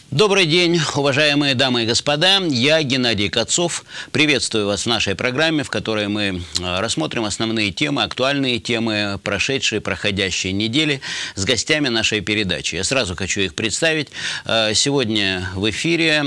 Добрый день, уважаемые дамы и господа. Я Геннадий Кацов. Приветствую вас в нашей программе, в которой мы рассмотрим основные темы, актуальные темы прошедшей, проходящей недели с гостями нашей передачи. Я сразу хочу их представить. Сегодня в эфире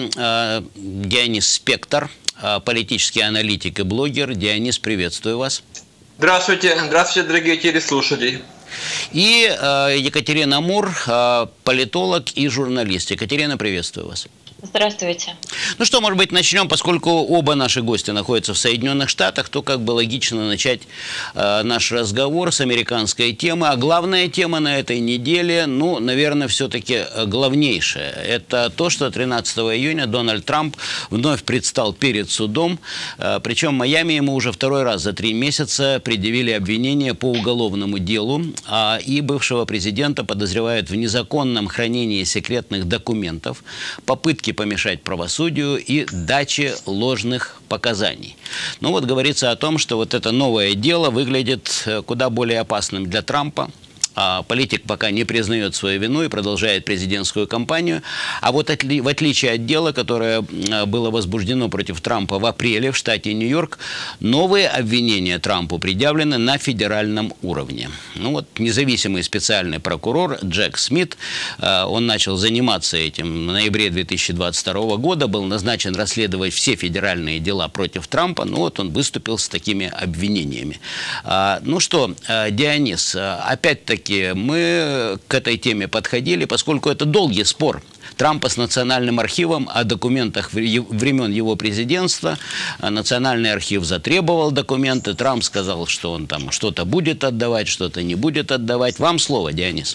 Дионис Спектор, политический аналитик и блогер. Дионис, приветствую вас. Здравствуйте, здравствуйте, дорогие телеслушатели. И Екатерина Мур, политолог и журналист. Екатерина, приветствую вас. Здравствуйте. Ну что, может быть, начнем, поскольку оба наши гостя находятся в Соединенных Штатах, то как бы логично начать наш разговор с американской темы. А главная тема на этой неделе, ну, наверное, все-таки главнейшая. Это то, что 13 июня Дональд Трамп вновь предстал перед судом. Причем в Майами ему уже второй раз за 3 месяца предъявили обвинение по уголовному делу. И бывшего президента подозревают в незаконном хранении секретных документов, попытке помешать правосудию и даче ложных показаний. Ну вот говорится о том, что вот это новое дело выглядит куда более опасным для Трампа. Политик пока не признает свою вину и продолжает президентскую кампанию. А вот в отличие от дела, которое было возбуждено против Трампа в апреле в штате Нью-Йорк, новые обвинения Трампу предъявлены на федеральном уровне. Ну вот независимый специальный прокурор Джек Смит, он начал заниматься этим в ноябре 2022 года, был назначен расследовать все федеральные дела против Трампа. Ну вот он выступил с такими обвинениями. Ну что, Дионис, опять-таки, мы к этой теме подходили, поскольку это долгий спор Трампа с Национальным архивом о документах времен его президентства. Национальный архив затребовал документы. Трамп сказал, что он там что-то будет отдавать, что-то не будет отдавать. Вам слово, Дионис.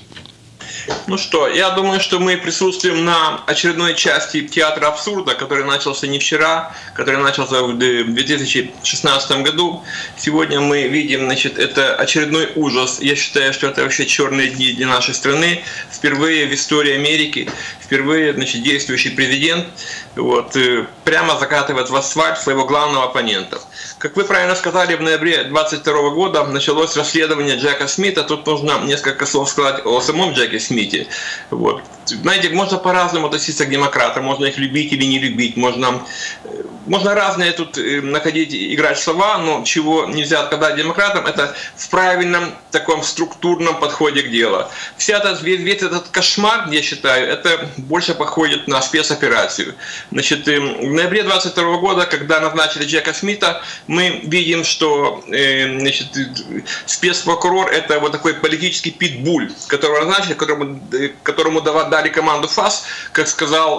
Ну что, я думаю, что мы присутствуем на очередной части театра абсурда, который начался не вчера, который начался в 2016 году. Сегодня мы видим, значит, это очередной ужас. Я считаю, что это вообще черные дни для нашей страны. Впервые в истории Америки, впервые, значит, действующий президент прямо закатывает в асфальт своего главного оппонента. Как вы правильно сказали, в ноябре 2022 года началось расследование Джека Смита. Тут нужно несколько слов сказать о самом Джеке Смите. Знаете, можно по-разному относиться к демократам, можно их любить или не любить, можно разные тут находить, играть слова, но чего нельзя отказать демократам, это в правильном таком структурном подходе к делу. Весь этот кошмар, я считаю, это больше походит на спецоперацию. Значит, в ноябре 2022 года, когда назначили Джека Смита, мы видим, что спецпрокурор — это вот такой политический питбуль, которого назначили, которому дали команду ФАС, как сказал,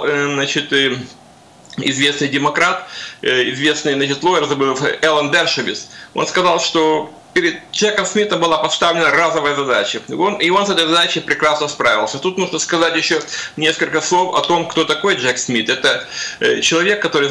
известный демократ, известный, лоер, забыл, Эллен Дершовиц. Он сказал, что перед Джеком Смитом была поставлена разовая задача. И он с этой задачей прекрасно справился. Тут нужно сказать еще несколько слов о том, кто такой Джек Смит. Это человек, который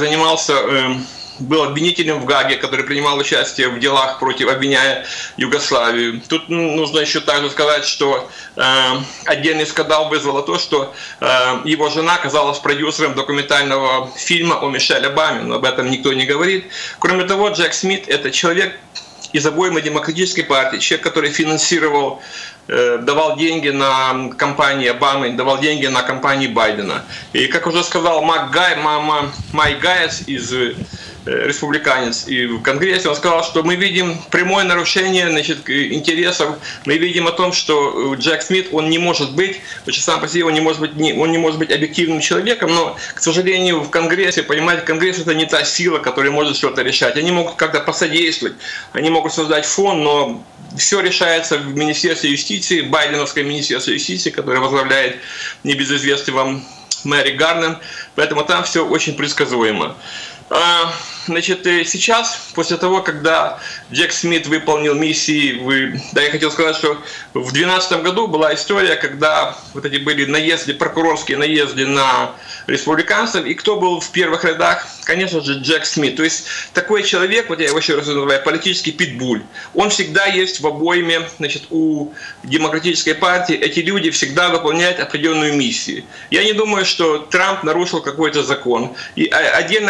был обвинителем в Гаге, который принимал участие в делах обвиняя Югославию. Тут нужно еще также сказать, что отдельный скандал вызвало то, что его жена оказалась продюсером документального фильма о Мишель Обаме, но об этом никто не говорит. Кроме того, Джек Смит — это человек из обоймы Демократической партии, человек, который финансировал, давал деньги на кампании Обамы, давал деньги на кампании Байдена. И, как уже сказал Майк Гайес из республиканец и в Конгрессе, он сказал, что мы видим прямое нарушение, значит, интересов, мы видим о том, что Джек Смит, он не может быть, сам по себе он не может быть объективным человеком, но, к сожалению, в Конгрессе, понимаете, Конгресс — это не та сила, которая может что-то решать. Они могут как-то посодействовать, они могут создать фонд, но все решается в Министерстве юстиции, Байденовское Министерство юстиции, которое возглавляет небезызвестный вам Мерик Гарнер, поэтому там все очень предсказуемо. Значит, сейчас, после того, когда Джек Смит выполнил миссии, я хотел сказать, что в 2012 году была история, когда вот эти были прокурорские наезды на республиканцев, и кто был в первых рядах? Конечно же, Джек Смит. То есть такой человек, вот я его еще раз называю, политический питбуль, он всегда есть в обойме, значит, у Демократической партии. Эти люди всегда выполняют определенную миссию. Я не думаю, что Трамп нарушил какой-то закон. И отдельно хочется сказать,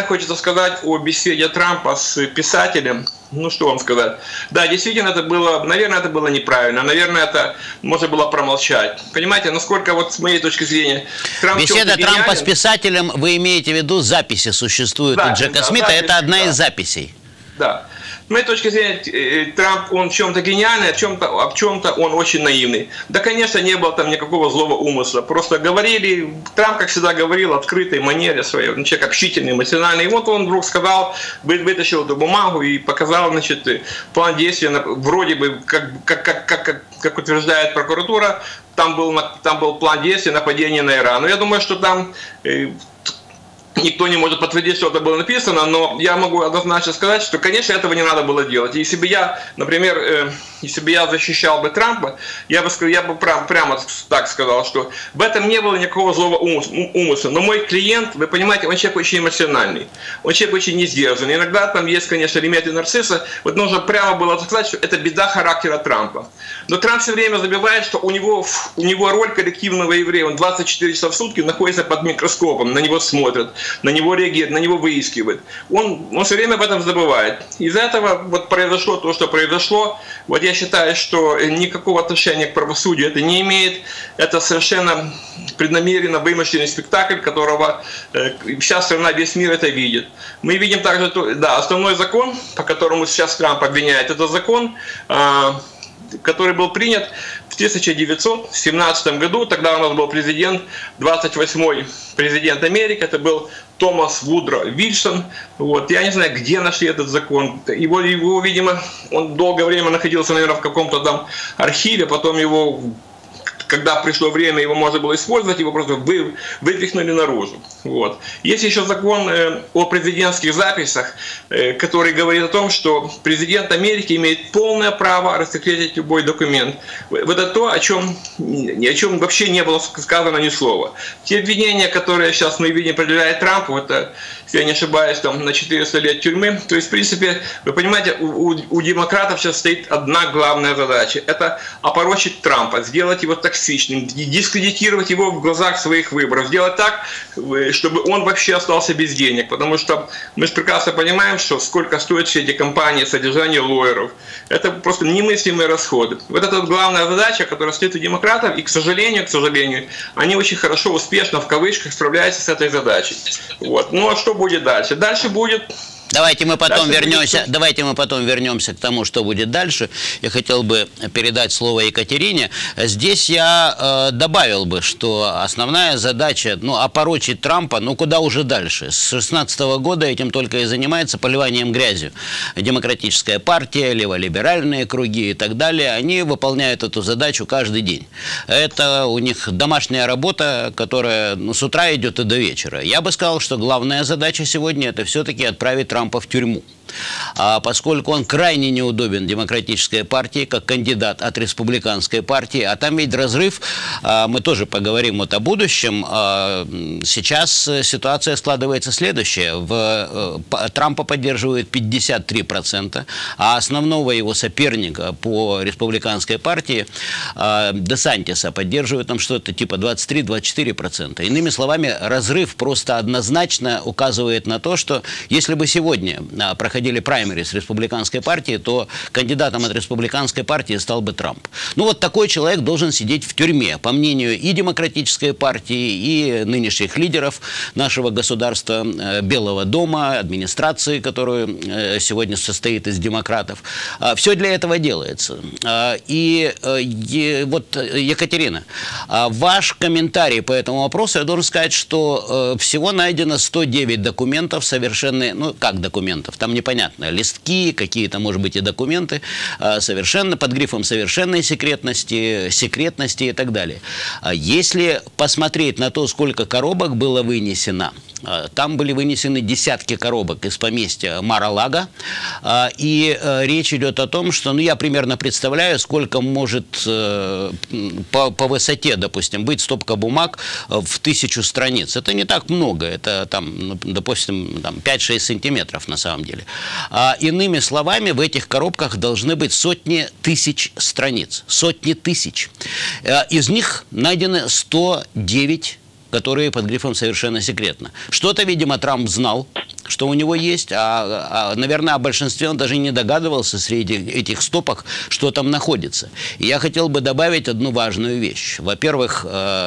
сказать о беседе Трампа с писателем. Ну, что вам сказать? Да, действительно, это было, наверное, это было неправильно. Наверное, это можно было промолчать. Понимаете, насколько вот с моей точки зрения... Беседа Трампа с писателем, вы имеете в виду, записи существуют у Джека Смита, записи, это одна из записей. Да. С моей точки зрения, Трамп, он в чем-то гениальный, а в чем-то он очень наивный. Да, конечно, не было там никакого злого умысла. Просто говорили, Трамп, как всегда, говорил в открытой манере своей, он человек общительный, эмоциональный. И вот он вдруг сказал, вытащил эту бумагу и показал, значит, план действия, вроде бы, как утверждает прокуратура, там был план действия нападения на Иран. Но я думаю, что там... Никто не может подтвердить, что это было написано, но я могу однозначно сказать, что, конечно, этого не надо было делать. Если бы я, например, если бы я защищал бы Трампа, я бы прямо так сказал, что в этом не было никакого злого умысла. Но мой клиент, вы понимаете, он человек очень эмоциональный, он человек очень несдержанный. Иногда там есть, конечно, элементы нарцисса. Вот нужно прямо было сказать, что это беда характера Трампа. Но Трамп все время забивает, что у него роль коллективного еврея. Он 24 часа в сутки находится под микроскопом, на него смотрят, на него реагируют, на него выискивают. Он все время об этом забывает. Из-за этого вот произошло то, что произошло. Вот я считаю, что никакого отношения к правосудию это не имеет. Это совершенно преднамеренно вымышленный спектакль, которого вся страна, весь мир это видит. Мы видим также, да, основной закон, по которому сейчас Трамп обвиняет, это закон, который был принят в 1917 году. Тогда у нас был президент, 28-й президент Америки, это был Томас Вудро Вильсон. Вот. Я не знаю, где нашли этот закон. Его, видимо, он долгое время находился, наверное, в каком-то там архиве, потом его... Когда пришло время, его можно было использовать, его просто вытряхнули наружу. Вот. Есть еще закон о президентских записях, который говорит о том, что президент Америки имеет полное право рассекретить любой документ. Вот это то, о чем вообще не было сказано ни слова. Те обвинения, которые сейчас мы видим, предъявляет Трамп, это, если я не ошибаюсь, там, на 400 лет тюрьмы. То есть, в принципе, вы понимаете, у демократов сейчас стоит одна главная задача. Это опорочить Трампа, сделать его токсичным, дискредитировать его в глазах своих выборов, сделать так, чтобы он вообще остался без денег. Потому что мы же прекрасно понимаем, что сколько стоят все эти компании, содержание лоеров. Это просто немыслимые расходы. Вот это вот главная задача, которая стоит у демократов, и, к сожалению, они очень хорошо, успешно, в кавычках, справляются с этой задачей. Вот. Ну а что будет дальше? Дальше будет... Давайте мы потом вернемся к тому, что будет дальше. Я хотел бы передать слово Екатерине. Здесь я добавил бы, что основная задача, опорочить Трампа, куда уже дальше. С 2016 года этим только и занимается поливанием грязью. Демократическая партия, леволиберальные круги и так далее, они выполняют эту задачу каждый день. Это у них домашняя работа, которая с утра идет и до вечера. Я бы сказал, что главная задача сегодня – это все-таки отправить Трампа в тюрьму. Поскольку он крайне неудобен демократической партии, как кандидат от республиканской партии, а там ведь разрыв, мы тоже поговорим о будущем. Сейчас ситуация складывается следующая. Трампа поддерживает 53%, а основного его соперника по республиканской партии, Десантиса, поддерживает там что-то типа 23-24%. Иными словами, разрыв просто однозначно указывает на то, что если бы сегодня проходили праймерис республиканской партии, то кандидатом от республиканской партии стал бы Трамп. Вот такой человек должен сидеть в тюрьме, по мнению и демократической партии, и нынешних лидеров нашего государства, Белого дома, администрации, которая сегодня состоит из демократов. Все для этого делается. И вот, Екатерина, ваш комментарий по этому вопросу, я должен сказать, что всего найдено 109 документов совершенные, как документов, там непонятно, листки, какие-то, может быть, и документы, совершенно под грифом совершенной секретности и так далее. Если посмотреть на то, сколько коробок было вынесено, там были вынесены десятки коробок из поместья Мар-а-Лаго, и речь идет о том, что, я примерно представляю, сколько может по высоте, допустим, быть стопка бумаг в 1000 страниц. Это не так много, это там, допустим, 5-6 сантиметров на самом деле. Иными словами, в этих коробках должны быть сотни тысяч страниц, сотни тысяч. Из них найдены 109, которые под грифом «совершенно секретно». Что-то, видимо, Трамп знал, что у него есть, наверное, о большинстве он даже не догадывался среди этих стопок, что там находится. И я хотел бы добавить одну важную вещь. Во-первых,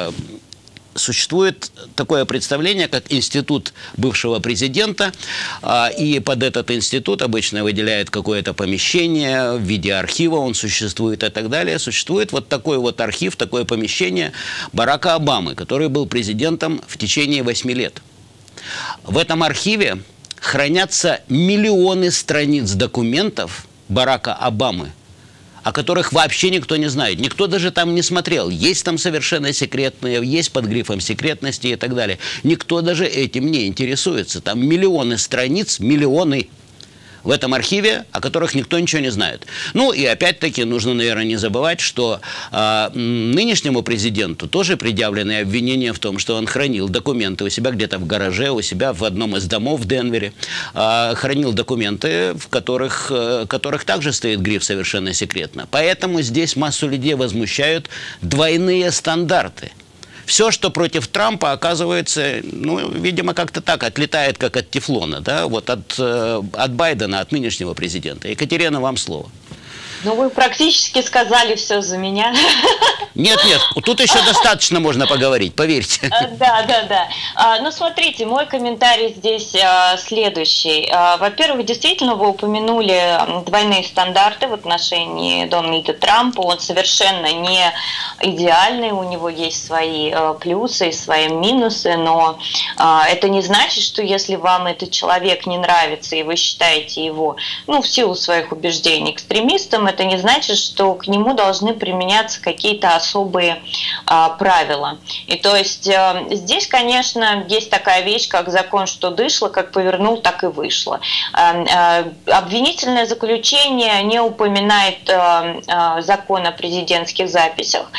существует такое представление, как институт бывшего президента, и под этот институт обычно выделяют какое-то помещение в виде архива, он существует и так далее. Существует вот такой вот архив, такое помещение Барака Обамы, который был президентом в течение 8 лет. В этом архиве хранятся миллионы страниц документов Барака Обамы, о которых вообще никто не знает. Никто даже там не смотрел. Есть там совершенно секретные, есть под грифом секретности и так далее. Никто даже этим не интересуется. Там миллионы страниц, миллионы в этом архиве, о которых никто ничего не знает. Ну и опять-таки нужно, наверное, не забывать, что нынешнему президенту тоже предъявлены обвинения в том, что он хранил документы у себя где-то в гараже, у себя в одном из домов в Денвере, хранил документы, в которых также стоит гриф «совершенно секретно». Поэтому здесь массу людей возмущают двойные стандарты. Все, что против Трампа, оказывается, ну, видимо, как-то так, отлетает, как от тефлона, да, вот от Байдена, от нынешнего президента. Екатерина, вам слово. Ну, вы практически сказали все за меня. Нет, тут еще достаточно можно поговорить, поверьте. Да. Ну, смотрите, мой комментарий здесь следующий. Во-первых, действительно, вы упомянули двойные стандарты в отношении Дональда Трампа. Он совершенно не идеальный, у него есть свои плюсы и свои минусы, но это не значит, что если вам этот человек не нравится, и вы считаете его, ну, в силу своих убеждений экстремистом, это не значит, что к нему должны применяться какие-то особые правила. И то есть здесь, конечно, есть такая вещь, как закон, что дышло, как повернул, так и вышло. Обвинительное заключение не упоминает закон о президентских записях,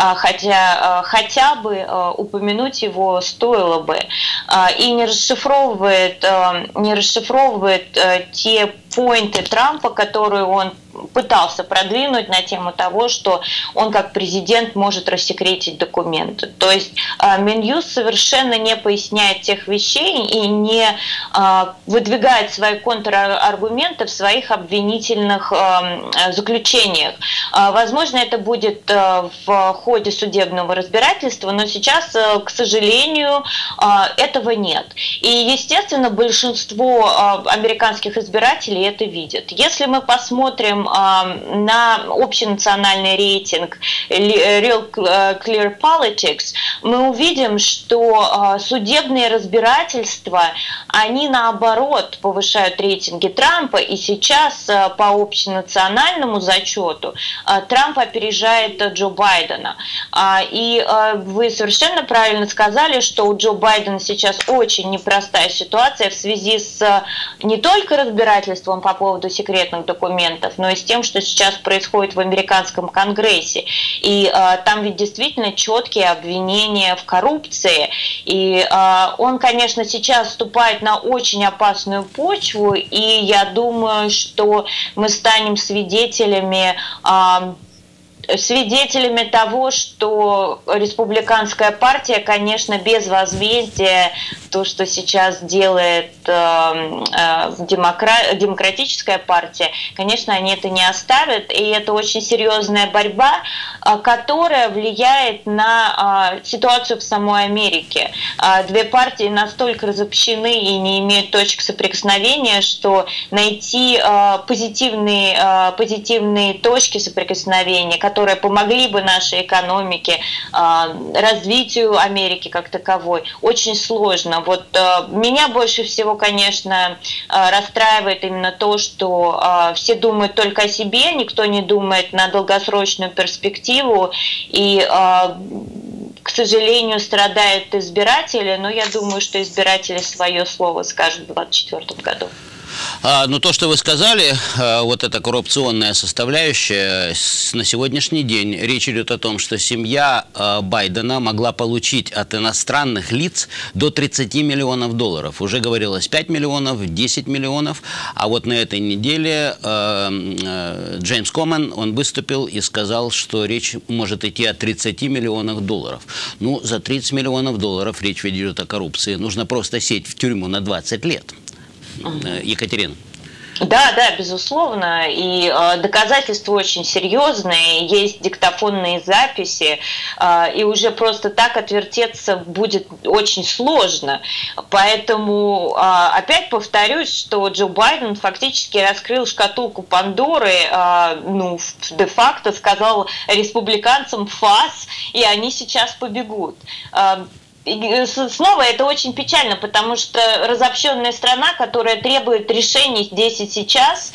хотя бы упомянуть его стоило бы. И не расшифровывает те поинты Трампа, которые он пытался продвинуть на тему того, что он как президент может рассекретить документы. То есть Минюст совершенно не поясняет тех вещей и не выдвигает свои контраргументы в своих обвинительных заключениях. Возможно, это будет в ходе судебного разбирательства, но сейчас, к сожалению, этого нет. И, естественно, большинство американских избирателей это видят. Если мы посмотрим на общенациональный рейтинг Real Clear Politics, мы увидим, что судебные разбирательства, они наоборот повышают рейтинги Трампа, и сейчас по общенациональному зачету Трамп опережает Джо Байдена. И вы совершенно правильно сказали, что у Джо Байдена сейчас очень непростая ситуация в связи с не только разбирательством по поводу секретных документов, но и с тем, что сейчас происходит в американском Конгрессе. И там ведь действительно четкие обвинения в коррупции. И он, конечно, сейчас вступает на очень опасную почву, и я думаю, что мы станем свидетелями того, что республиканская партия, конечно, без возмездия, то, что сейчас делает демократическая партия, конечно, они это не оставят, и это очень серьезная борьба, которая влияет на ситуацию в самой Америке. Две партии настолько разобщены и не имеют точек соприкосновения, что найти позитивные точки соприкосновения, которые помогли бы нашей экономике, развитию Америки как таковой, очень сложно. Вот меня больше всего, конечно, расстраивает именно то, что все думают только о себе, никто не думает на долгосрочную перспективу, и, к сожалению, страдают избиратели, но я думаю, что избиратели свое слово скажут в 2024 году. Ну, то, что вы сказали, вот эта коррупционная составляющая, на сегодняшний день речь идет о том, что семья Байдена могла получить от иностранных лиц до 30 миллионов долларов. Уже говорилось 5 миллионов, 10 миллионов, а вот на этой неделе Джеймс Коман, он выступил и сказал, что речь может идти о 30 миллионах долларов. Ну, за 30 миллионов долларов речь идет о коррупции. Нужно просто сесть в тюрьму на 20 лет. Екатерина. Да, да, безусловно, и доказательства очень серьезные, есть диктофонные записи, и уже просто так отвертеться будет очень сложно. Поэтому опять повторюсь, что Джо Байден фактически раскрыл шкатулку Пандоры, ну, де-факто сказал республиканцам «фас», и они сейчас побегут. И снова это очень печально, потому что разобщенная страна, которая требует решений здесь и сейчас,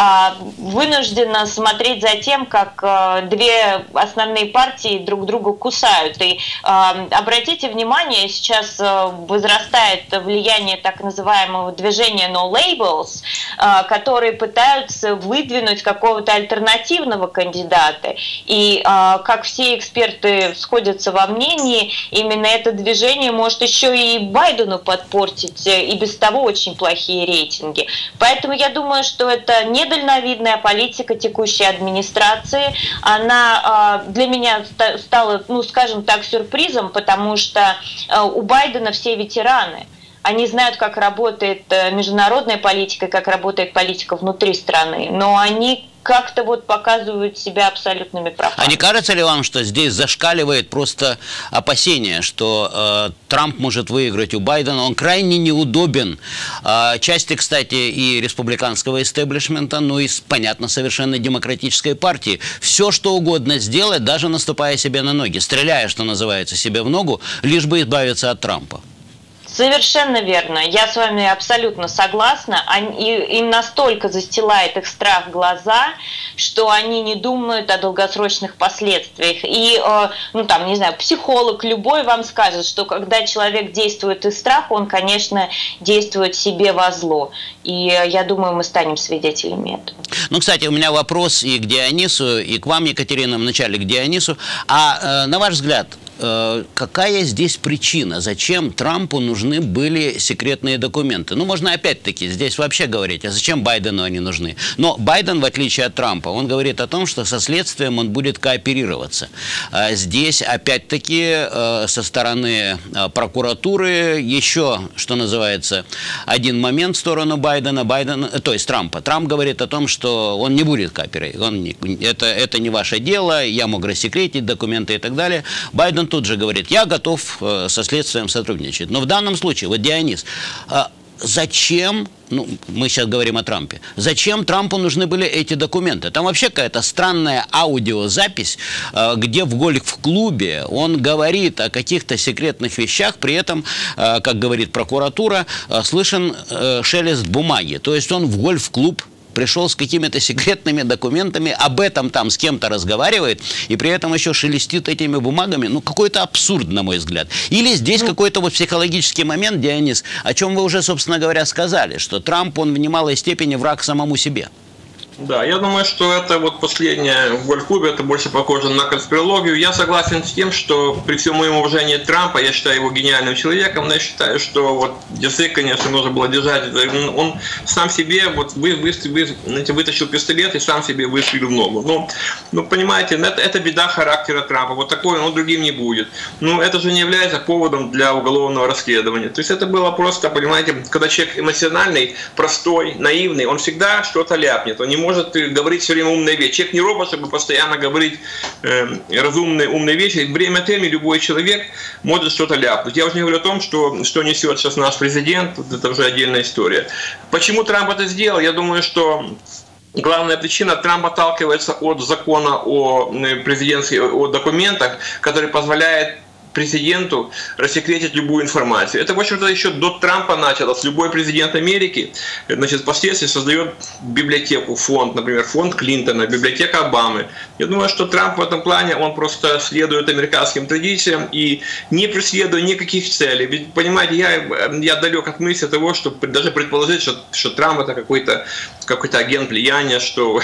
вынуждена смотреть за тем, как две основные партии друг друга кусают. И обратите внимание, сейчас возрастает влияние так называемого движения No Labels, которые пытаются выдвинуть какого-то альтернативного кандидата. И как все эксперты сходятся во мнении, именно это движение может еще и Байдену подпортить и без того очень плохие рейтинги. Поэтому я думаю, что это недальновидная политика текущей администрации. Она для меня стала, ну, скажем так, сюрпризом, потому что у Байдена все ветераны. Они знают, как работает международная политика, как работает политика внутри страны, но они как-то вот показывают себя абсолютными правами. А не кажется ли вам, что здесь зашкаливает просто опасение, что Трамп может выиграть у Байдена? Он крайне неудобен части, кстати, и республиканского истеблишмента, ну и, понятно, совершенно демократической партии. Все, что угодно сделать, даже наступая себе на ноги, стреляя, что называется, себе в ногу, лишь бы избавиться от Трампа. Совершенно верно. Я с вами абсолютно согласна. Им настолько застилает их страх глаза, что они не думают о долгосрочных последствиях. И, ну там, не знаю, психолог любой вам скажет, что когда человек действует из страха, он, конечно, действует себе во зло. И я думаю, мы станем свидетелями этого. Ну, кстати, у меня вопрос и к Дионису, и к вам, Екатерина, вначале к Дионису. А на ваш взгляд, какая здесь причина? Зачем Трампу нужны были секретные документы? Ну, можно опять-таки здесь вообще говорить, а зачем Байдену они нужны? Но Байден, в отличие от Трампа, он говорит о том, что со следствием он будет кооперироваться. Здесь, опять-таки, со стороны прокуратуры еще, что называется, один момент в сторону Байдена, то есть Трампа. Трамп говорит о том, что он не будет кооперировать. Это не ваше дело, я мог рассекретить документы и так далее. Байден тут же говорит, я готов со следствием сотрудничать. Но в данном случае, вот Дионис, зачем, ну, мы сейчас говорим о Трампе, зачем Трампу нужны были эти документы? Там вообще какая-то странная аудиозапись, где в гольф-клубе он говорит о каких-то секретных вещах, при этом, как говорит прокуратура, слышен шелест бумаги. То есть он в гольф-клуб пришел с какими-то секретными документами, об этом там с кем-то разговаривает, и при этом еще шелестит этими бумагами. Ну, какой-то абсурд, на мой взгляд. Или здесь какой-то вот психологический момент, Дионис, о чем вы уже, собственно говоря, сказали, что Трамп, он в немалой степени враг самому себе. Да, я думаю, что это вот последнее в гольф-клубе, это больше похоже на конспирологию. Я согласен с тем, что при всем моем уважении Трампа, я считаю его гениальным человеком, но я считаю, что вот язык, конечно, нужно было держать. Он сам себе вот вытащил пистолет и сам себе выстрелил в ногу. Ну, понимаете, это беда характера Трампа. Вот такой он другим не будет. Но это же не является поводом для уголовного расследования. То есть это было просто, понимаете, когда человек эмоциональный, простой, наивный, он всегда что-то ляпнет. Он не может говорить все время умные вещи. Человек не робот, чтобы постоянно говорить разумные, умные вещи. Время от времени любой человек может что-то ляпнуть. Я уже не говорю о том, что несет сейчас наш президент, это уже отдельная история. Почему Трамп это сделал? Я думаю, что главная причина: Трамп отталкивается от закона о документах, который позволяет президенту рассекретить любую информацию. Это, в общем-то, еще до Трампа началось. Любой президент Америки, значит, впоследствии создает библиотеку, фонд, например, фонд Клинтона, библиотека Обамы. Я думаю, что Трамп в этом плане, он просто следует американским традициям и не преследуя никаких целей. Ведь, понимаете, я далек от мысли того, что даже предположить, что Трамп это какой-то агент влияния, что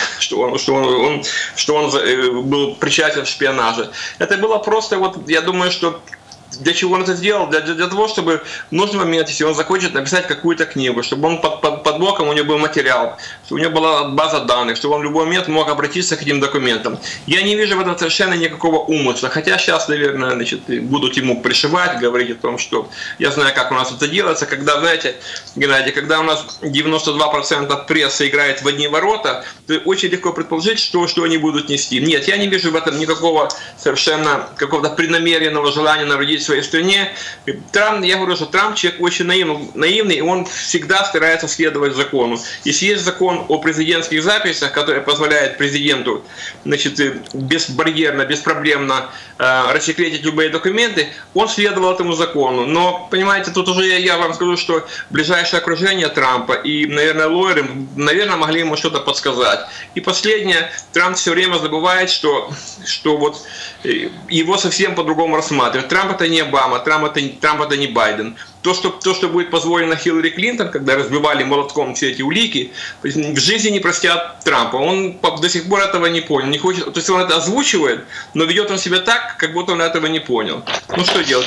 он был причастен к шпионажу. Это было просто, вот, я думаю, что Для чего он это сделал? Для того, чтобы в нужный момент, если он захочет написать какую-то книгу, чтобы он под боком у него был материал, чтобы у него была база данных, чтобы он в любой момент мог обратиться к этим документам. Я не вижу в этом совершенно никакого умысла, хотя сейчас, наверное, значит, будут ему пришивать, говорить о том, что я знаю, как у нас это делается, когда, знаете, Геннадий, когда у нас 92% прессы играет в одни ворота, то очень легко предположить, что они будут нести. Нет, я не вижу в этом никакого совершенно какого-то преднамеренного желания навредить своей стране. Трамп, я говорю, что Трамп человек очень наивный, и он всегда старается следовать закону. Если есть закон о президентских записях, который позволяет президенту, значит, безбарьерно, беспроблемно рассекретить любые документы, он следовал этому закону. Но, понимаете, тут уже я вам скажу, что ближайшее окружение Трампа и, наверное, лоеры, наверное, могли ему что-то подсказать. И последнее, Трамп все время забывает, что вот его совсем по-другому рассматривают. Трамп это не Обама, Трамп это не Байден. То, что будет позволено Хиллари Клинтон, когда разбивали молотком все эти улики, в жизни не простят Трампа. Он до сих пор этого не понял. Не хочет, то есть он это озвучивает, но ведет он себя так, как будто он этого не понял. Ну что делать?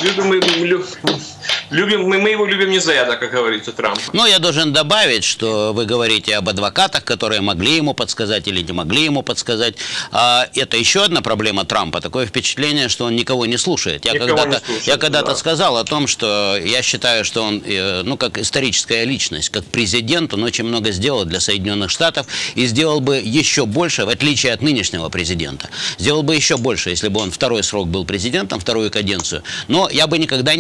Мы его любим не за это, как говорится, Трамп. Ну, я должен добавить, что вы говорите об адвокатах, которые могли ему подсказать или не могли ему подсказать. Это еще одна проблема Трампа. Такое впечатление, что он никого не слушает. Я когда-то сказал о том, что я считаю, что он, ну, как историческая личность, как президент, он очень много сделал для Соединенных Штатов и сделал бы еще больше, в отличие от нынешнего президента. Сделал бы еще больше, если бы он второй срок был президентом, вторую каденцию. Но я бы никогда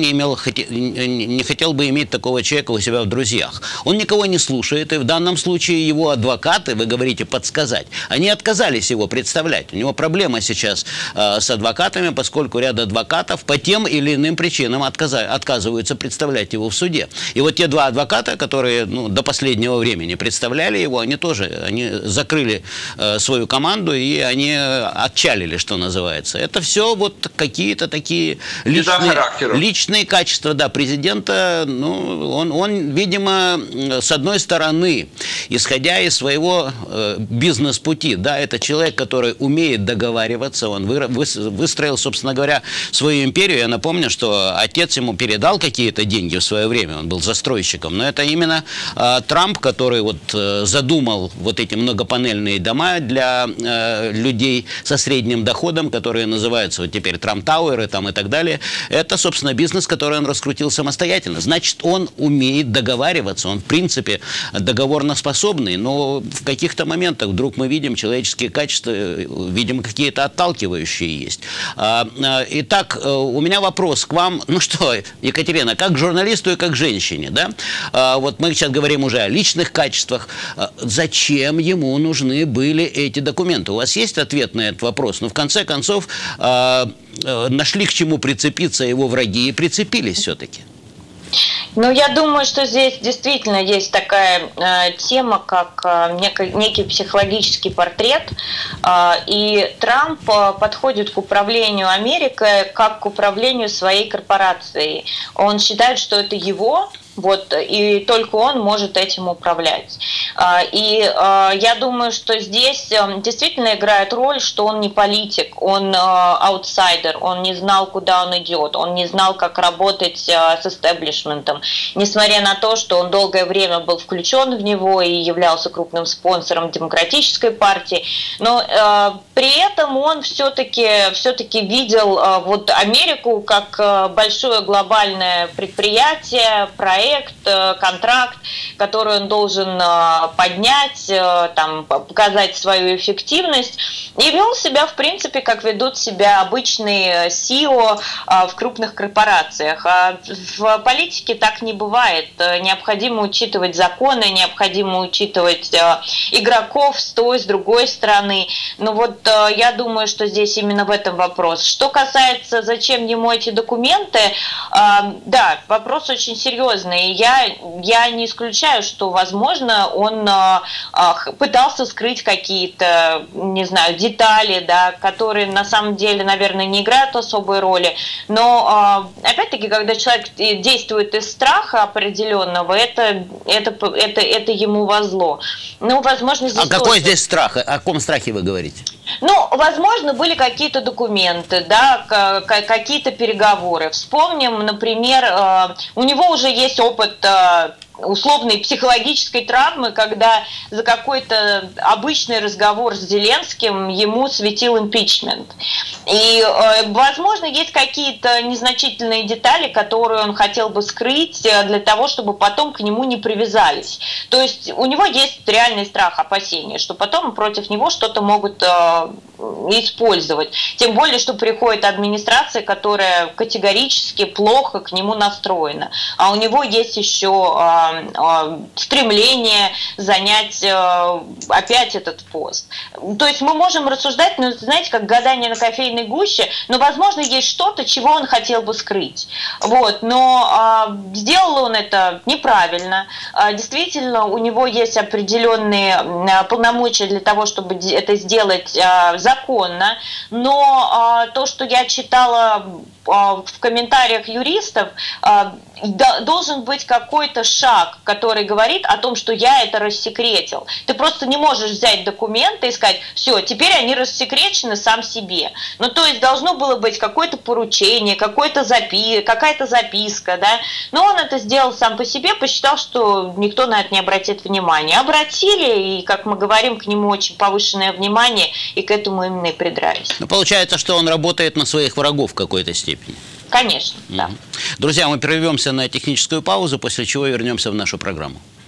не хотел бы иметь такого человека у себя в друзьях. Он никого не слушает, и в данном случае его адвокаты, вы говорите, подсказать, они отказались его представлять. У него проблема сейчас с адвокатами, поскольку ряд адвокатов по тем или иным причинам отказываются представлять его в суде. И вот те два адвоката, которые до последнего времени представляли его, они закрыли свою команду, и они отчалили, что называется. Это все вот какие-то такие личные качества, да, президента. Ну, он, видимо, с одной стороны, исходя из своего бизнес-пути, да, это человек, который умеет договариваться, он выстроил, собственно говоря, свою империю. Я напомню, что отец ему передал какие-то деньги в свое время, он был застройщиком, но это именно Трамп, который вот задумал вот эти многопанельные дома для людей со средним доходом, которые называются вот теперь Трамп-тауэры там и так далее. Это, собственно, бизнес, который он раскрутил самостоятельно. Значит, он умеет договариваться, он, в принципе, договорноспособный, но в каких-то моментах вдруг мы видим человеческие качества, видимо, какие-то отталкивающие есть. Итак, у меня вопрос к вам. Ну что, Екатерина, как журналисту и как женщине, да? Вот мы сейчас говорим уже о личных качествах. Зачем ему нужны были эти документы? У вас есть ответ на этот вопрос? Ну, в конце концов, нашли к чему прицепиться его враги и прицепились все-таки. Ну, я думаю, что здесь действительно есть такая тема, как некий психологический портрет, и Трамп подходит к управлению Америкой как к управлению своей корпорацией. Он считает, что это его, вот, и только он может этим управлять. И я думаю, что здесь действительно играет роль, что он не политик, он аутсайдер, он не знал, куда он идет, он не знал, как работать с истеблишментом. Несмотря на то, что он долгое время был включен в него и являлся крупным спонсором Демократической партии, но при этом он все-таки видел вот Америку как большое глобальное предприятие, проект, контракт, который он должен поднять, там, показать свою эффективность, и вел себя, в принципе, как ведут себя обычные CEO в крупных корпорациях. А в политике так не бывает. Необходимо учитывать законы, необходимо учитывать игроков с той, с другой стороны. Но вот я думаю, что здесь именно в этом вопрос. Что касается, зачем ему эти документы, да, вопрос очень серьезный. Я не исключаю, что, возможно, он пытался скрыть какие-то, не знаю, детали, да, которые на самом деле, наверное, не играют особой роли. Но, опять-таки, когда человек действует из страха определенного, это ему во зло. Ну, возможно, здесь какой здесь страх? О каком страхе вы говорите? Ну, возможно, были какие-то документы, да, какие-то переговоры. Вспомним, например, у него уже есть опыт условной психологической травмы, когда за какой-то обычный разговор с Зеленским ему светил импичмент. И, возможно, есть какие-то незначительные детали, которые он хотел бы скрыть для того, чтобы потом к нему не привязались. То есть у него есть реальный страх, опасения, что потом против него что-то могут использовать. Тем более, что приходит администрация, которая категорически плохо к нему настроена. А у него есть еще стремление занять опять этот пост. То есть мы можем рассуждать, ну, знаете, как гадание на кофейной гуще, но, возможно, есть что-то, чего он хотел бы скрыть. Вот. Но сделал он это неправильно. Действительно, у него есть определенные полномочия для того, чтобы это сделать законно, но то, что я читала в комментариях юристов, должен быть какой-то шаг, который говорит о том, что я это рассекретил. Ты просто не можешь взять документы и сказать: все, теперь они рассекречены сам себе. Ну, то есть должно было быть какое-то поручение, какая-то записка, да. Но он это сделал сам по себе, посчитал, что никто на это не обратит внимания. Обратили, и, как мы говорим, к нему очень повышенное внимание, и к этому именно и придрались. Ну, получается, что он работает на своих врагов в какой-то степени. Конечно, да. Друзья, мы прервемся на техническую паузу, после чего вернемся в нашу программу.